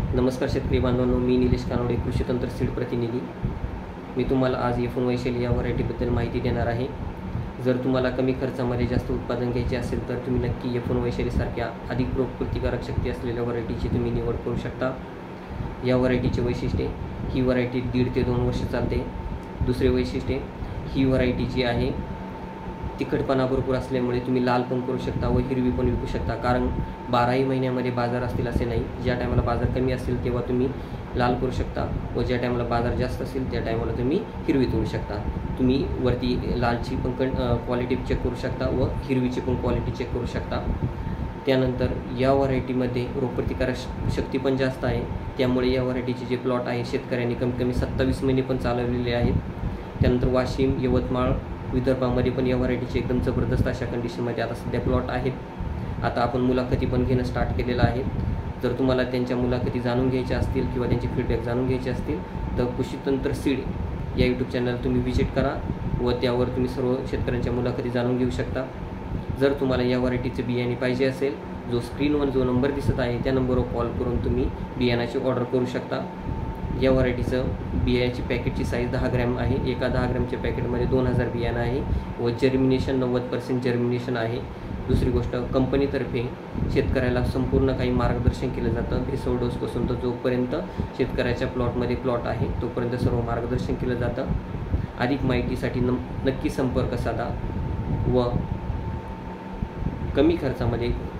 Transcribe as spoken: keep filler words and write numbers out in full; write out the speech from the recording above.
नमस्कार शेतकरी बांधवांनो, मी निलेश कानोडे, कृषी तंत्र सीड प्रतिनिधी. मी तुम्हाला आज एफ वन वैशाली या व्हरायटीबद्दल माहिती देणार आहे. जर तुम्हाला कमी खर्चामध्ये जास्त उत्पादन घ्यायचे असेल तर तुम्ही नक्की एफ वन वैशालीसारख्या अधिक रोगप्रतिकारक शक्ती असलेल्या व्हरायटीची तुम्ही निवड करू शकता. या व्हरायटीचे वैशिष्ट्ये, ही व्हरायटी दीड ते दोन वर्ष चालते. दुसरे वैशिष्ट्ये, ही व्हरायटी जी आहे तिखटपणा भरपूर असल्यामुळे तुम्ही लाल पण करू शकता व हिरवी पण विकू शकता. कारण बाराही महिन्यामध्ये बाजार असतील असे नाही. ज्या टायमाला बाजार कमी असतील तेव्हा तुम्ही लाल करू शकता व ज्या टायमाला बाजार जास्त असेल त्या टायमाला तुम्ही हिरवी तोडू शकता. तुम्ही वरती लालची पण कण क्वालिटी चेक करू शकता व हिरवीची पण क्वालिटी चेक करू शकता. त्यानंतर या व्हरायटीमध्ये रोगप्रतिकारक शक्ती पण जास्त आहे. त्यामुळे या व्हरायटीचे जे प्लॉट आहे शेतकऱ्यांनी कमीत कमी सत्तावीस महिने पण चालवलेले आहेत. त्यानंतर वाशिम, यवतमाळ, विदर्भामध्ये पण या व्हरायटीचे एकदम जबरदस्त अशा कंडिशनमध्ये आता सध्या प्लॉट आहेत. आता आपण मुलाखती पण घेणं स्टार्ट केलेलं आहे. जर तुम्हाला त्यांच्या मुलाखती जाणून घ्यायच्या असतील किंवा त्यांचे फीडबॅक जाणून घ्यायचे असतील तर कृषी तंत्र सीड या यूट्यूब चॅनल तुम्ही व्हिजिट करा व त्यावर तुम्ही सर्व शेतकऱ्यांच्या मुलाखती जाणून घेऊ शकता. जर तुम्हाला या व्हरायटीचे बियाणे पाहिजे असेल, जो स्क्रीनवर जो नंबर दिसत आहे त्या नंबरवर कॉल करून तुम्ही बियाणाची ऑर्डर करू शकता. या व्हरायटीचं बियाण्याची पॅकेटची साईज दहा ग्रॅम आहे. एका दहा ग्रॅमच्या पॅकेटमध्ये दोन हजार बियाणं आहे व जर्मिनेशन नव्वद पर्सेंट जर्मिनेशन आहे. दुसरी गोष्ट, कंपनीतर्फे शेतकऱ्याला संपूर्ण काही मार्गदर्शन केलं जातं. भेसळ डोसपासून तर जोपर्यंत शेतकऱ्याच्या प्लॉटमध्ये प्लॉट आहे तोपर्यंत सर्व मार्गदर्शन केलं जातं. अधिक माहितीसाठी न नक्की संपर्क साधा व कमी खर्चामध्ये